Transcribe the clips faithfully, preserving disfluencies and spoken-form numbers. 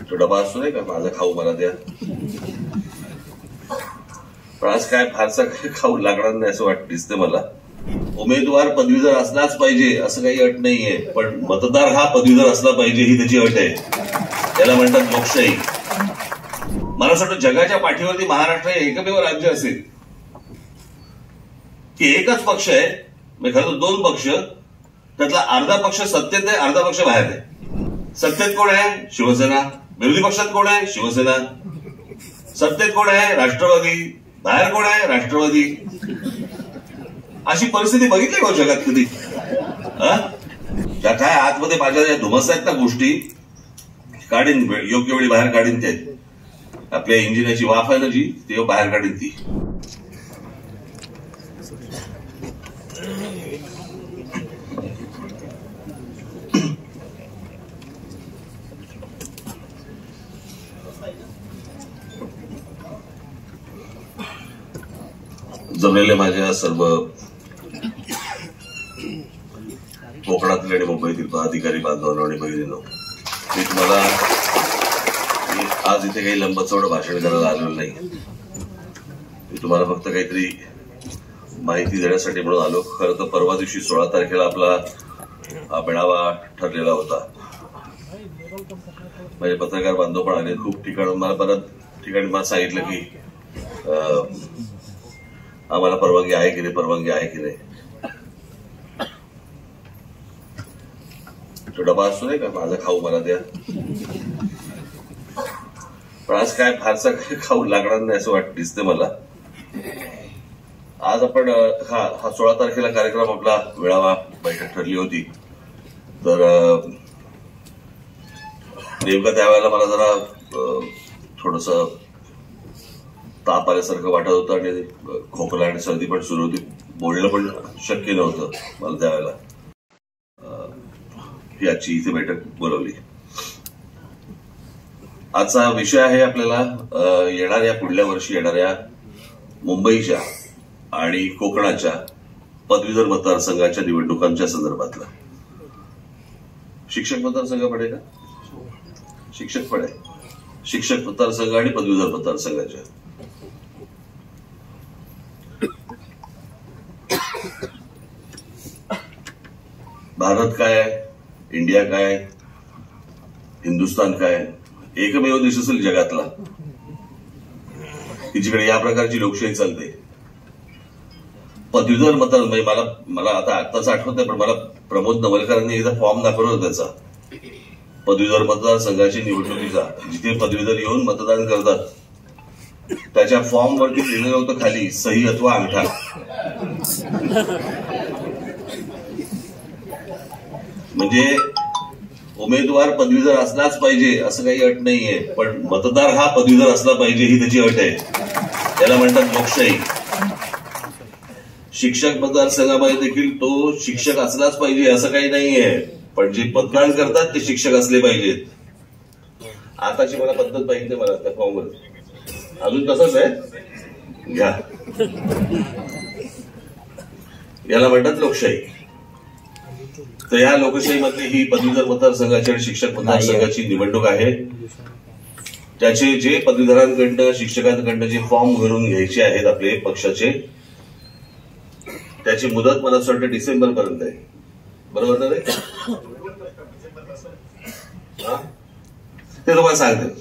तो डबा असतो नाही का, माझा खाऊ मला द्या. पण आज काय फारसा काय खाऊ लागणार नाही असं वाटत दिसते मला. उमेदवार पदवीधर असलाच पाहिजे असं काही अट नाहीये, पण मतदार हा पदवीधर असला पाहिजे ही त्याची अट आहे. त्याला म्हणतात लोकशाही. मला असं वाटतं जगाच्या पाठीवरती महाराष्ट्र हे एकमेव राज्य असेल की एकच पक्ष आहे, म्हणजे खरं तर दोन पक्ष, त्यातला अर्धा पक्ष सत्तेत आहे, अर्धा पक्ष बाहेर आहे. सत्तेत कोण आहे? शिवसेना. विरोधी पक्षात कोण आहे? शिवसेना. सत्तेत कोण आहे? राष्ट्रवादी. बाहेर कोण आहे? राष्ट्रवादी. अशी परिस्थिती बघितली का जगात कधी? ज्या काय आतमध्ये माझ्या ज्या धुमस आहेत ना गोष्टी, काढीन योग्य वेळी बाहेर काढीन. ते आपल्या इंजिनाची वाफ आहे ना जी, ते बाहेर काढीन ती. जमलेल्या माझ्या सर्व कोकणातील आणि मुंबईतील अधिकारी बांधवांनो आणि बहिणींनो, मी तुम्हाला आज इथे काही लंबचौड भाषण करायला आलेलो नाही. मी तुम्हाला फक्त काहीतरी माहिती देण्यासाठी म्हणून आलो. खरं तर परवा दिवशी सोळा तारखेला आपला हा मेळावा ठरलेला होता. माझे पत्रकार बांधव पण आले. खूप ठिकाण मला बऱ्याच ठिकाणी मला सांगितलं की आम्हाला परवानगी आहे की नाही, परवानगी आहे की नाही. तो डबा असतो नाही का, माझा खाऊ मला द्या. पण आज काय फारसा काय खाऊ लागणार नाही असं वाटत दिसते मला. आज आपण हा हा सोळा तारखेला कार्यक्रम आपला मेळावा बैठक ठरली होती. तर नेमकं त्यावेळेला मला जरा थोडस ताप आल्यासारखं वाटत होतं आणि खोकला आणि सर्दी पण सुरू होती. बोलणं पण शक्य नव्हतं मला त्यावेळेला. ही आजची इथे बैठक बोलवली. आजचा विषय आहे आपल्याला येणाऱ्या पुढल्या वर्षी येणाऱ्या मुंबईच्या आणि कोकणाच्या पदवीधर मतदारसंघाच्या निवडणुकांच्या संदर्भातला. शिक्षक मतदारसंघ पडे का? शिक्षक पडे. शिक्षक मतदारसंघ आणि पदवीधर मतदारसंघाच्या. भारत काय, इंडिया काय, हिंदुस्थान काय, एकमेव देश असेल जगातला की जिकडे या प्रकारची लोकशाही चालते. पदवीधर मतदार म्हणजे मला मला आता आत्ताच आठवत नाही, पण मला प्रमोद नवलकरांनी एकदा फॉर्म दाखवला होता त्याचा, पदवीधर मतदारसंघाची निवडणुकीचा, जिथे पदवीधर येऊन मतदान करतात. त्याच्या फॉर्म वरती लिहिलेलं होतं खाली सही अथवा अंगठा. म्हणजे उमेदवार पदवीधर असलाच पाहिजे असं काही अट नाहीये, पण मतदार हा पदवीधर असला पाहिजे ही त्याची अट आहे. त्याला म्हणतात लोकशाही. शिक्षक मतदारसंघामध्ये देखील तो शिक्षक असलाच पाहिजे असं काही नाहीये, पण जे मतदान करतात ते शिक्षक असले पाहिजेत. आताची मला पद्धत माहिती नाही मला त्या फॉर्मवर. अजून तसंच आहे घ्या. याला म्हणतात लोकशाही. तर या लोकशाहीमधली ही पदवीधर मतदारसंघाची आणि शिक्षक मतदारसंघाची निवडणूक आहे. त्याचे जे पदवीधरांकडनं शिक्षकांकडनं जे फॉर्म भरून घ्यायचे आहेत आपले पक्षाचे, त्याची मुदत मला असं वाटतं डिसेंबर पर्यंत आहे. बरोबर ना रे? ते तुम्हाला सांगते.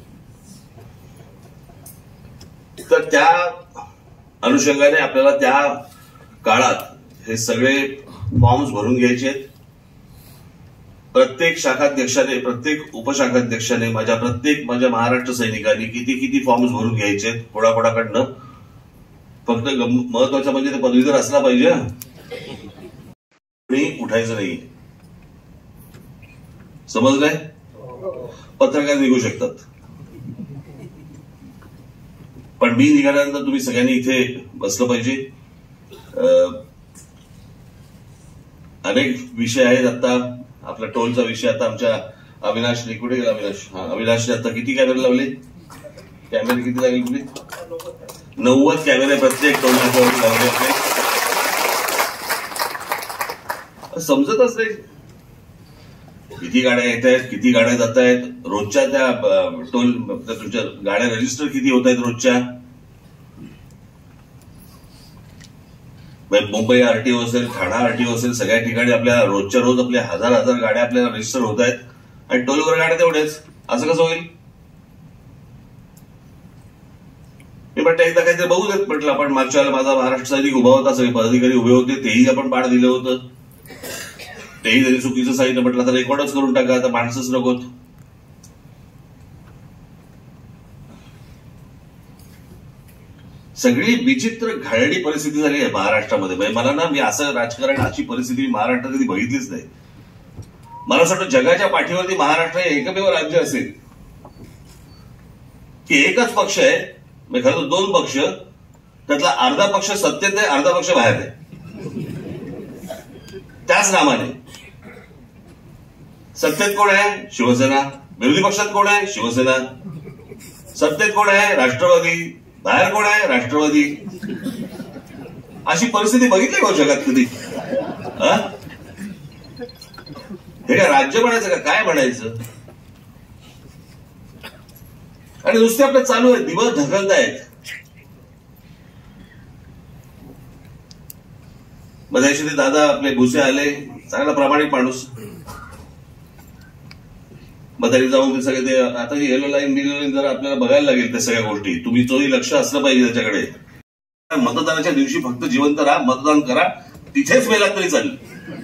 तर त्या अनुषंगाने आपल्याला त्या काळात हे सगळे फॉर्म्स भरून घ्यायचे आहेत. प्रत्येक शाखाध्यक्षाने, प्रत्येक उपशाखाध्यक्षाने, माझ्या प्रत्येक माझ्या महाराष्ट्र सैनिकांनी किती किती फॉर्म्स भरून घ्यायचे आहेत कोणाकोणाकडनं. फक्त महत्वाचं म्हणजे ते पदवीधर असला पाहिजे. आणि उठायचं नाही. समजलंय? पत्रकार निघू शकतात, पण मी निघाल्यानंतर तुम्ही सगळ्यांनी इथे बसलं पाहिजे. अनेक विषय आहेत. आता आपला टोलचा विषय, आता आमच्या अविनाशने, कुठे गेला अविनाश? हा, अविनाशने आता किती कॅमेरे लावले? कॅमेरे किती लागले कुठे? नव्वद कॅमेरे प्रत्येक टोल नाक्यावरती लावले होते. समजतच नाही. किती गाड्या येत आहेत, किती गाड्या जात आहेत, रोजच्या त्या टोल तुमच्या गाड्या रजिस्टर किती होत आहेत रोजच्या. मुंबई आरटीओ असेल, ठाणा आरटीओ असेल, सगळ्या ठिकाणी आपल्या रोजच्या रोज आपल्या हजार हजार गाड्या आपल्याला रजिस्टर होत आहेत आणि टोलवर गाड्या तेवढेच. असं कसं होईल? मी म्हटलं एकदा काहीतरी बघू देत. म्हटलं आपण मागच्या वेळेला माझा महाराष्ट्र सैनिक उभा होता, सगळे पदाधिकारी उभे होते, तेही आपण पाड दिलं होतं, तेही त्यांनी चुकीचं सांगितलं. म्हटलं तर रेकॉर्डच करून टाका, आता माणसंच नकोत. सगळी विचित्र घालडी परिस्थिती झाली आहे महाराष्ट्रामध्ये. म्हणजे मला ना, मी असं राजकारण, अशी परिस्थिती महाराष्ट्रात कधी बघितलीच नाही. मला असं वाटतं जगाच्या पाठीवरती महाराष्ट्र हे एकमेव राज्य असेल की एकच पक्ष आहे, म्हणजे खरं तर दोन पक्ष, त्यातला अर्धा पक्ष सत्तेत आहे, अर्धा पक्ष बाहेर आहे, त्याच नामाने. सत्तेत कोण आहे? शिवसेना. विरोधी पक्षात कोण आहे? शिवसेना. सत्तेत कोण आहे? राष्ट्रवादी. बाहेर कोण आहे? राष्ट्रवादी. अशी परिस्थिती बघितली का जगात कधी? हे काय राज्य म्हणायचं का? काय म्हणायचं? आणि नुसते आपले चालू आहे, दिवस ढकलतायत. मग त्याशी ते दादा आपले भुसे आले, चांगला प्रामाणिक माणूस. मग तरी जाऊन ते सगळे ते आता येलो लाईन बिलो लाईन जरा आपल्याला बघायला लागेल त्या सगळ्या गोष्टी. तुम्ही चोही लक्ष असलं पाहिजे त्याच्याकडे. मतदानाच्या दिवशी फक्त जिवंत राहा, मतदान करा, तिथेच मेलात तरी चालेल.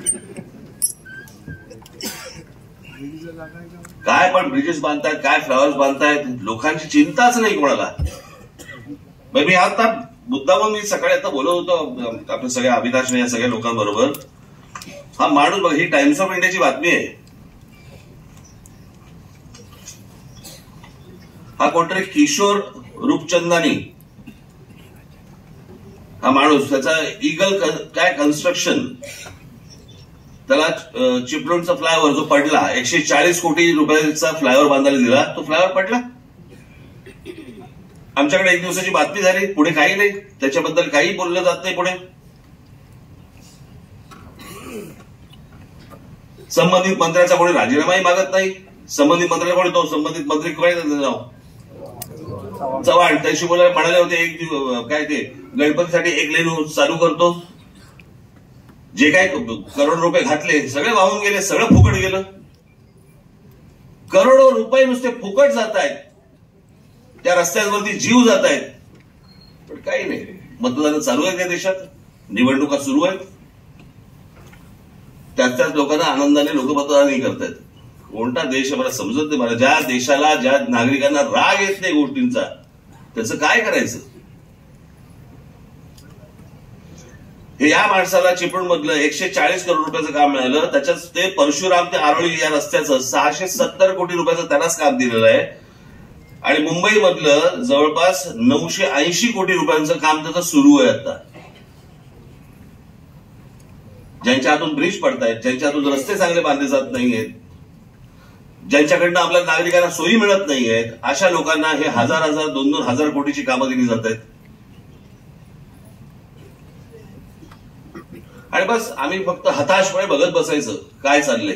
काय पण ब्रिजेस बांधतायत, काय फ्लावर्स बांधतायत, लोकांची चिंताच नाही कोणाला. मी आता मुद्दामून मी सकाळी आता बोलत होतो आपल्या सगळ्या अभिलाष या सगळ्या लोकांबरोबर. हा माणूस बघ, ही टाइम्स ऑफ इंडियाची बातमी आहे. हा कोणतरी किशोर रूपचंदानी, हा माणूस, त्याचा इगल काय कन्स्ट्रक्शन, त्याला चिपळूणचा फ्लायओव्हर जो पडला, एकशे चाळीस कोटी रुपयाचा फ्लायओव्हर बांधायला दिला, तो फ्लायओव्हर पडला. आमच्याकडे एक दिवसाची बातमी झाली, पुढे काही नाही, त्याच्याबद्दल काही बोललं जात नाही. पुढे संबंधित मंत्र्याचा कोणी राजीनामाही मागत नाही. संबंधित मंत्र्याला कोणी, तो संबंधित मंत्री नाव चव्हाण, त्याशी बोलायला म्हणाले होते एक काय ते गणपतीसाठी एक लेन चालू करतो. जे काय करोड रुपये घातले सगळे वाहून गेले, सगळं फुकट गेलं. करोडो रुपये नुसते फुकट जात आहेत, त्या रस्त्यांवरती जीव जात आहेत, पण काही नाही. मतदान चालू आहे त्या देशात, निवडणुका सुरू आहेत, त्याच त्याच लोकांना आनंदाने लोक मतदानही करतायत. कोणता देश मला समजत नाही. मला ज्या देशाला, ज्या नागरिकांना राग येत नाही गोष्टींचा, त्याचं काय करायचं? हे या माणसाला चिपळूण मधलं एकशे चाळीस करोड रुपयाचं काम मिळालं. त्याच्यात ते परशुराम ते आरोळी या रस्त्याचं सहाशे सत्तर कोटी रुपयाचं त्यालाच काम दिलेलं आहे. आणि मुंबईमधलं जवळपास नऊशे ऐंशी कोटी रुपयांचं काम त्याचं सुरू आहे आता. ज्यांच्या हातून ब्रिज पडतायत, ज्यांच्या हातून रस्ते चांगले बांधले जात नाहीयेत, ज्यांच्याकडनं आपल्या नागरिकांना सोयी मिळत नाहीयेत, अशा लोकांना हे हजार हजार दोन दोन हजार कोटीची कामं दिली जात आहेत. आणि बस आम्ही फक्त हताशपणे बघत बसायचं काय चाललंय.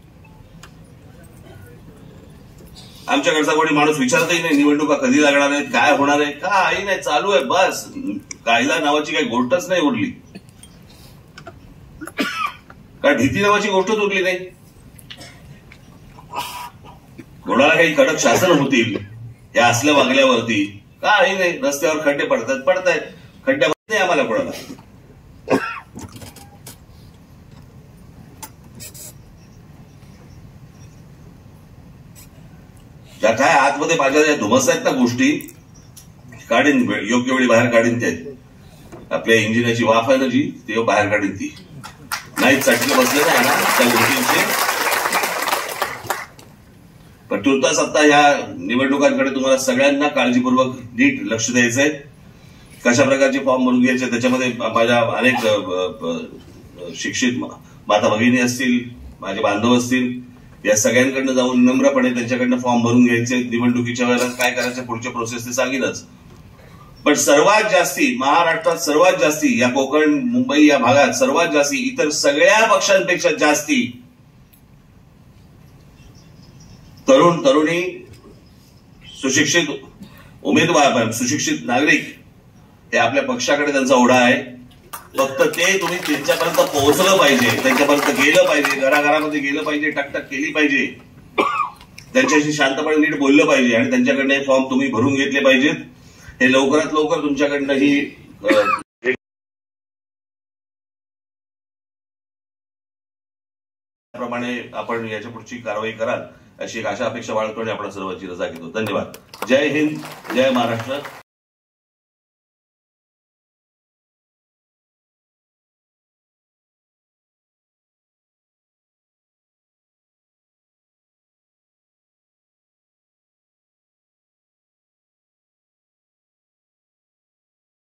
आमच्याकडचा कोणी माणूस विचारतही नाही निवडणुका कधी लागणार आहेत, काय होणार आहे, काही नाही, चालू आहे बस. कायदा नावाची काही गोष्टच नाही उरली, कारण भीती नावाची गोष्टच उरली नाही. कोणाला काही कडक शासन होतील या असल्या वागल्यावरती? काही नाही. रस्त्यावर खड्डे पडतात पडतायत, खड्ड्यामध्ये नाही आम्हाला कोणाला. ज्या काय आतमध्ये माझ्या ज्या धुमस आहेत ना गोष्टी, काढीन योग्य वेळी बाहेर काढीन. ते आपल्या इंजिनाची वाफ आहे ना जी, ते बाहेर काढीन. ती नाही चटके बसले नाही ना त्या गोष्टींचे. पण तुर्तास आता ह्या निवडणुकांकडे तुम्हाला सगळ्यांना काळजीपूर्वक नीट लक्ष द्यायचंय. कशा प्रकारचे फॉर्म भरून घ्यायचे, त्याच्यामध्ये माझ्या अनेक शिक्षित माता भगिनी असतील, माझे बांधव असतील, या सगळ्यांकडनं जाऊन नम्रपणे त्यांच्याकडनं फॉर्म भरून घ्यायचे. निवडणुकीच्या वेळेला काय करायचं पुढच्या प्रोसेस ते सांगेनच. पण सर्वात जास्ती महाराष्ट्रात, सर्वात जास्ती या कोकण मुंबई या भागात सर्वात जास्ती, इतर सगळ्या पक्षांपेक्षा जास्ती तरुण तरुणी, सुशिक्षित उमेदवार, सुशिक्षित नागरिक हे आपल्या पक्षाकडे त्यांचा ओढा आहे. फक्त ते तुम्ही त्यांच्यापर्यंत पोहोचलं पाहिजे, त्यांच्यापर्यंत गेलं पाहिजे, घराघरामध्ये गेलं पाहिजे, टकटक केली पाहिजे, त्यांच्याशी शांतपणे नीट बोललं पाहिजे आणि त्यांच्याकडनं हे फॉर्म तुम्ही भरून घेतले पाहिजेत. हे लवकरात लवकर तुमच्याकडनं ही प्रमाणे आपण याच्या पुढची कारवाई कराल अशी एक आशा अपेक्षा बाळगतो आणि आपण सर्वांची रजा घेतो. धन्यवाद. जय हिंद, जय महाराष्ट्र.